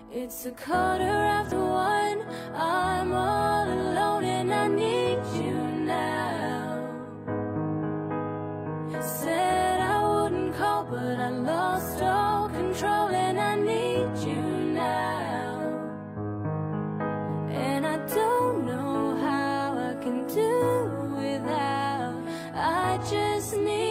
It's a 1:15. I'm all alone and I need you now. Said I wouldn't call, but I lost all control and I need you now. And I don't know how I can do without. I just need